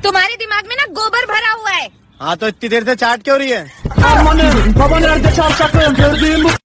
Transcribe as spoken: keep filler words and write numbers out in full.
तुम्हारे दिमाग में ना गोबर भरा हुआ है। हाँ तो इतनी देर से चाट क्यों रही है?